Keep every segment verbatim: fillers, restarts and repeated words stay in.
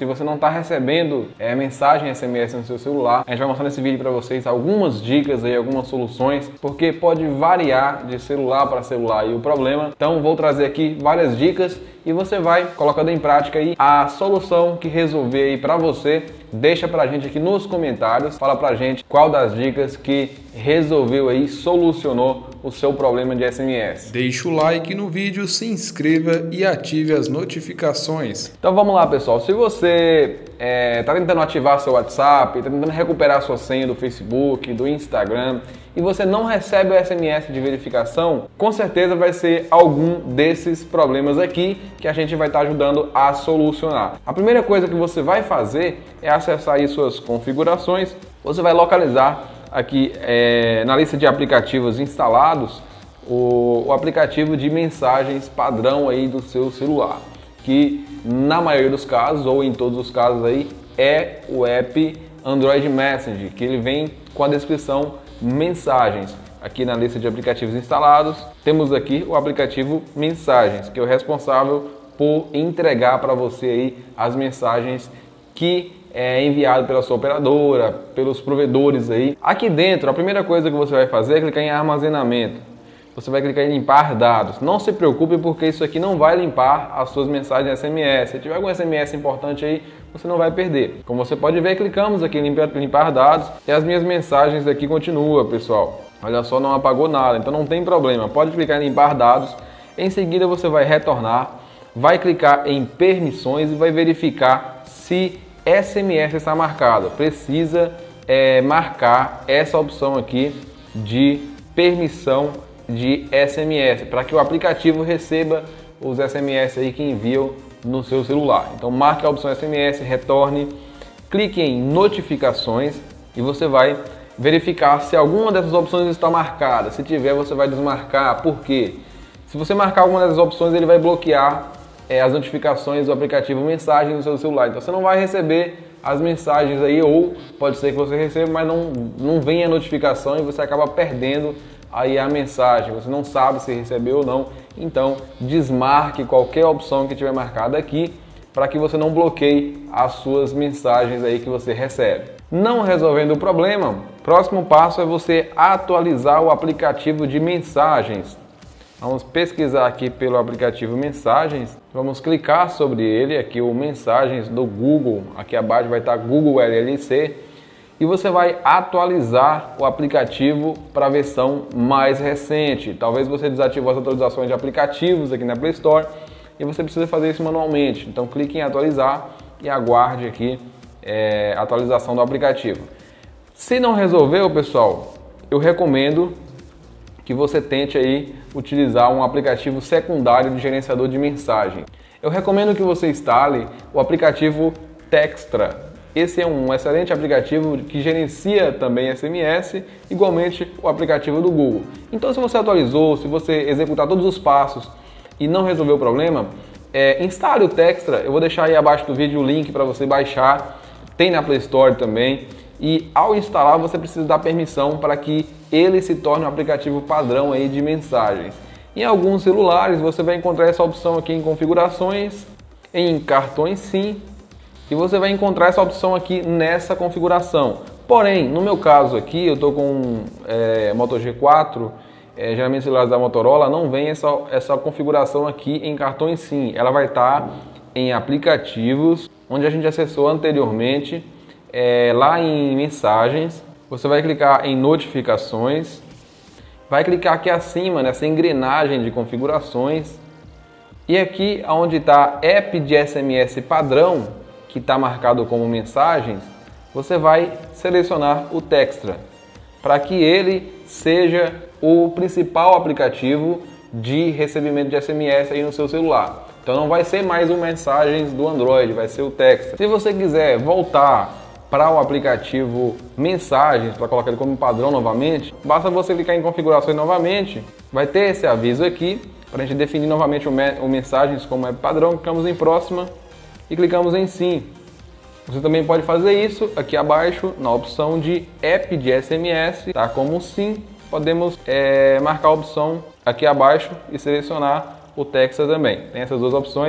se você não está recebendo é, mensagem S M S no seu celular, a gente vai mostrar nesse vídeo para vocês algumas dicas aí, algumas soluções, porque pode variar de celular para celular e o problema. Então vou trazer aqui várias dicas e você vai colocando em prática aí a solução que resolver aí para você. Deixa pra gente aqui nos comentários, fala pra gente qual das dicas que resolveu aí, solucionou o seu problema de S M S. Deixa o like no vídeo, se inscreva e ative as notificações. Então vamos lá, pessoal. Se você está é, tentando ativar seu WhatsApp, está tentando recuperar sua senha do Facebook, do Instagram, e você não recebe o S M S de verificação, com certeza vai ser algum desses problemas aqui que a gente vai estar ajudando a solucionar. A primeira coisa que você vai fazer é acessar aí suas configurações. Você vai localizar aqui é, na lista de aplicativos instalados o, o aplicativo de mensagens padrão aí do seu celular, que na maioria dos casos, ou em todos os casos aí, é o app Android Messenger, que ele vem com a descrição mensagens. Aqui na lista de aplicativos instalados, temos aqui o aplicativo Mensagens, que é o responsável por entregar para você aí as mensagens que é enviado pela sua operadora, pelos provedores aí. Aqui dentro, a primeira coisa que você vai fazer é clicar em armazenamento. Você vai clicar em limpar dados. Não se preocupe, porque isso aqui não vai limpar as suas mensagens S M S. Se tiver algum S M S importante aí, você não vai perder. Como você pode ver, clicamos aqui em limpar, limpar dados e as minhas mensagens aqui continuam, pessoal. Olha só, não apagou nada, então não tem problema. Pode clicar em limpar dados. Em seguida você vai retornar, vai clicar em permissões e vai verificar se S M S está marcado. Precisa é, marcar essa opção aqui de permissão de S M S, para que o aplicativo receba os S M S aí que enviam no seu celular. Então marque a opção S M S, retorne, clique em notificações e você vai verificar se alguma dessas opções está marcada. Se tiver, você vai desmarcar. Por quê? Se você marcar alguma dessas opções, ele vai bloquear é, as notificações do aplicativo Mensagens no seu celular. Então você não vai receber as mensagens aí, ou pode ser que você receba, mas não, não venha a notificação e você acaba perdendo aí a mensagem. Você não sabe se recebeu ou não. Então desmarque qualquer opção que tiver marcada aqui, para que você não bloqueie as suas mensagens aí que você recebe. Não resolvendo o problema, próximo passo é você atualizar o aplicativo de mensagens. Vamos pesquisar aqui pelo aplicativo Mensagens, vamos clicar sobre ele, aqui o Mensagens do Google, aqui abaixo vai estar Google L L C, e você vai atualizar o aplicativo para a versão mais recente. Talvez você desativou as atualizações de aplicativos aqui na Play Store e você precisa fazer isso manualmente. Então clique em atualizar e aguarde aqui é, a atualização do aplicativo. Se não resolveu, pessoal, eu recomendo que você tente aí utilizar um aplicativo secundário de gerenciador de mensagem. Eu recomendo que você instale o aplicativo Textra. Esse é um excelente aplicativo que gerencia também S M S, igualmente o aplicativo do Google. Então, se você atualizou, se você executar todos os passos e não resolveu o problema, é, instale o Textra. Eu vou deixar aí abaixo do vídeo o link para você baixar. Tem na Play Store também. E ao instalar, você precisa dar permissão para que ele se torne um aplicativo padrão aí de mensagens. Em alguns celulares você vai encontrar essa opção aqui em configurações, em cartões SIM, e você vai encontrar essa opção aqui nessa configuração. Porém, no meu caso aqui, eu estou com é, Moto G quatro, é, geralmente celulares da Motorola, não vem essa, essa configuração aqui em cartões SIM. Ela vai estar em aplicativos, onde a gente acessou anteriormente, é, lá em mensagens. Você vai clicar em notificações, vai clicar aqui acima nessa engrenagem de configurações, e aqui onde está app de S M S padrão, que está marcado como mensagens, você vai selecionar o Textra, para que ele seja o principal aplicativo de recebimento de S M S aí no seu celular. Então não vai ser mais o Mensagens do Android, vai ser o Textra. Se você quiser voltar para o aplicativo Mensagens, para colocar ele como padrão novamente, basta você clicar em configurações novamente, vai ter esse aviso aqui, para a gente definir novamente o, me o Mensagens como é padrão. Clicamos em próxima e clicamos em sim. Você também pode fazer isso aqui abaixo na opção de app de S M S, tá? Como sim, podemos é, marcar a opção aqui abaixo e selecionar o Textra também. Tem essas duas opções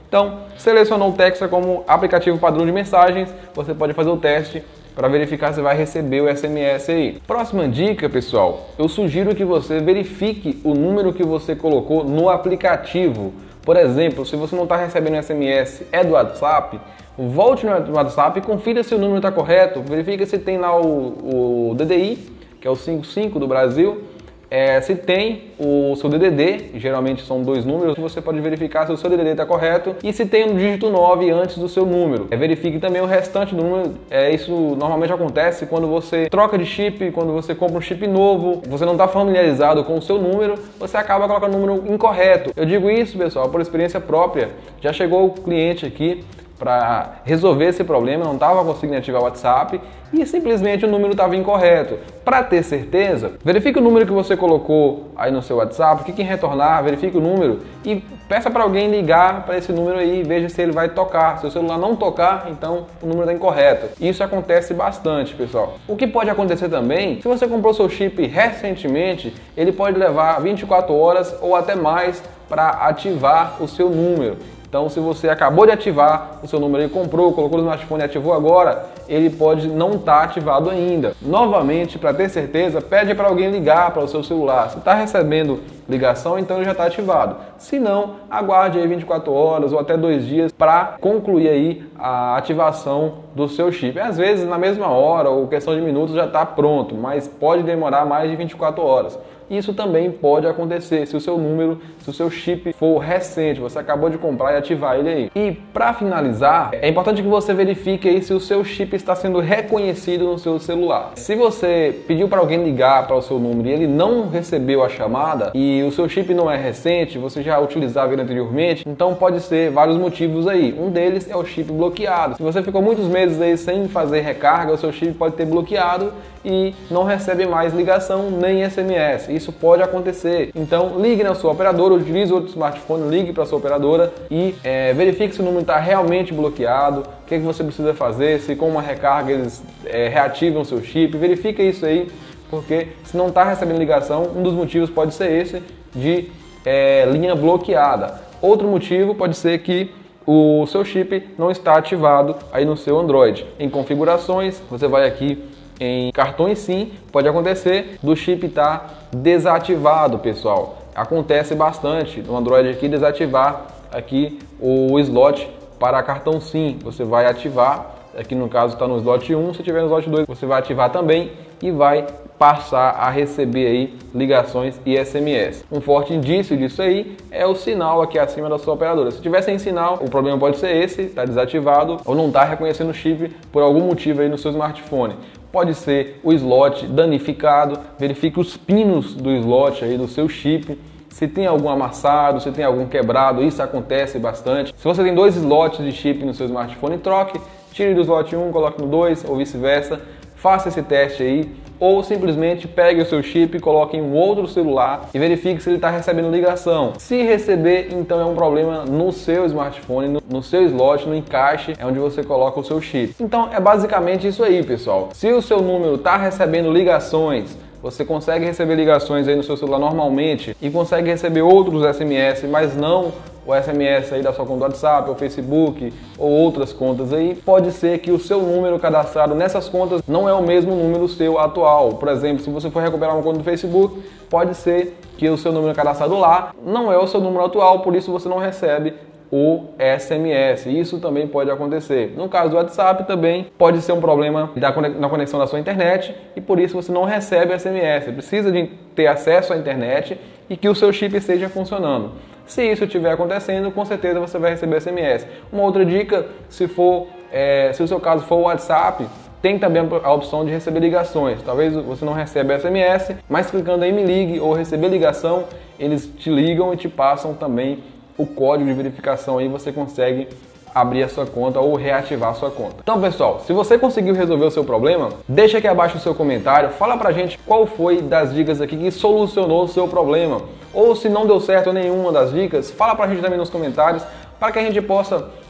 Então, selecionou o Texa como aplicativo padrão de mensagens, você pode fazer o teste para verificar se vai receber o S M S aí. Próxima dica, pessoal, eu sugiro que você verifique o número que você colocou no aplicativo. Por exemplo, se você não está recebendo S M S, é do WhatsApp, volte no WhatsApp e confira se o número está correto, verifica se tem lá o, o D D I, que é o cinquenta e cinco do Brasil, é, se tem o seu D D D, geralmente são dois números, você pode verificar se o seu D D D está correto e se tem o dígito nove antes do seu número. É, verifique também o restante do número, é, isso normalmente acontece quando você troca de chip, quando você compra um chip novo, você não está familiarizado com o seu número, você acaba colocando o número incorreto. Eu digo isso, pessoal, por experiência própria, já chegou o cliente aqui para resolver esse problema, não estava conseguindo ativar o WhatsApp e simplesmente o número estava incorreto. Para ter certeza, verifique o número que você colocou aí no seu WhatsApp, clique em retornar, verifique o número e peça para alguém ligar para esse número aí e veja se ele vai tocar. Se o celular não tocar, então o número está incorreto. Isso acontece bastante, pessoal. O que pode acontecer também, se você comprou seu chip recentemente, ele pode levar vinte e quatro horas ou até mais para ativar o seu número. Então, se você acabou de ativar o seu número, ele comprou, colocou no smartphone e ativou agora, ele pode não estar ativado ainda. Novamente, para ter certeza, pede para alguém ligar para o seu celular. Se está recebendo ligação, então ele já está ativado. Se não, aguarde aí vinte e quatro horas ou até dois dias para concluir aí a ativação do seu chip. Às vezes, na mesma hora ou questão de minutos já está pronto, mas pode demorar mais de vinte e quatro horas. Isso também pode acontecer se o seu número, se o seu chip for recente, você acabou de comprar e ativar ele aí. E para finalizar, é importante que você verifique aí se o seu chip está sendo reconhecido no seu celular. Se você pediu para alguém ligar para o seu número e ele não recebeu a chamada e o seu chip não é recente, você já utilizava ele anteriormente, então pode ser vários motivos aí. Um deles é o chip bloqueado. Se você ficou muitos meses aí sem fazer recarga, o seu chip pode ter bloqueado e não recebe mais ligação nem S M S. Isso pode acontecer. Então ligue na sua operadora, utilize outro smartphone, ligue para a sua operadora e é, verifique se o número está realmente bloqueado, o que, é que você precisa fazer, se com uma recarga eles é, reativam o seu chip. Verifique isso aí, porque se não está recebendo ligação, um dos motivos pode ser esse de é, linha bloqueada. Outro motivo pode ser que o seu chip não está ativado aí no seu Android. Em configurações, você vai aqui em cartões SIM, pode acontecer do chip estar desativado, pessoal. Acontece bastante no Android aqui desativar aqui o slot para cartão SIM. Você vai ativar, aqui no caso está no slot um, se tiver no slot dois você vai ativar também e vai passar a receber aí ligações e S M S. Um forte indício disso aí é o sinal aqui acima da sua operadora. Se tiver sem sinal, o problema pode ser esse, está desativado ou não está reconhecendo o chip por algum motivo aí no seu smartphone. Pode ser o slot danificado, verifique os pinos do slot aí do seu chip, se tem algum amassado, se tem algum quebrado, isso acontece bastante. Se você tem dois slots de chip no seu smartphone, troque, tire do slot um, coloque no dois ou vice-versa, faça esse teste aí. Ou simplesmente pegue o seu chip e coloque em um outro celular e verifique se ele está recebendo ligação. Se receber, então é um problema no seu smartphone, no, no seu slot, no encaixe, é onde você coloca o seu chip. Então é basicamente isso aí, pessoal. Se o seu número está recebendo ligações, você consegue receber ligações aí no seu celular normalmente e consegue receber outros S M S, mas não o S M S aí da sua conta do WhatsApp, ou Facebook, ou outras contas aí, pode ser que o seu número cadastrado nessas contas não é o mesmo número seu atual. Por exemplo, se você for recuperar uma conta do Facebook, pode ser que o seu número cadastrado lá não é o seu número atual, por isso você não recebe o S M S. Isso também pode acontecer. No caso do WhatsApp também pode ser um problema na conexão da sua internet e por isso você não recebe S M S. Precisa de ter acesso à internet e que o seu chip esteja funcionando. Se isso estiver acontecendo, com certeza você vai receber S M S. Uma outra dica, se for, é, se o seu caso for o WhatsApp, tem também a opção de receber ligações. Talvez você não receba S M S, mas clicando em Me Ligue ou receber ligação, eles te ligam e te passam também o código de verificação aí, você consegue abrir a sua conta ou reativar a sua conta. Então, pessoal, se você conseguiu resolver o seu problema, deixa aqui abaixo o seu comentário, fala pra gente qual foi das dicas aqui que solucionou o seu problema. Ou se não deu certo nenhuma das dicas, fala pra gente também nos comentários, para que a gente possa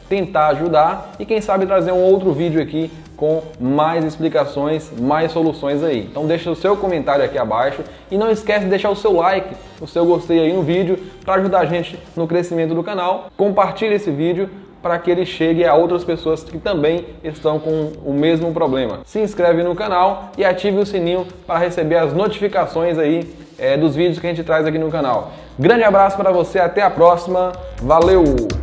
tentar ajudar e quem sabe trazer um outro vídeo aqui com mais explicações, mais soluções aí. Então deixa o seu comentário aqui abaixo e não esquece de deixar o seu like, o seu gostei aí no vídeo para ajudar a gente no crescimento do canal. Compartilhe esse vídeo para que ele chegue a outras pessoas que também estão com o mesmo problema. Se inscreve no canal e ative o sininho para receber as notificações aí é, dos vídeos que a gente traz aqui no canal. Grande abraço para você, até a próxima, valeu!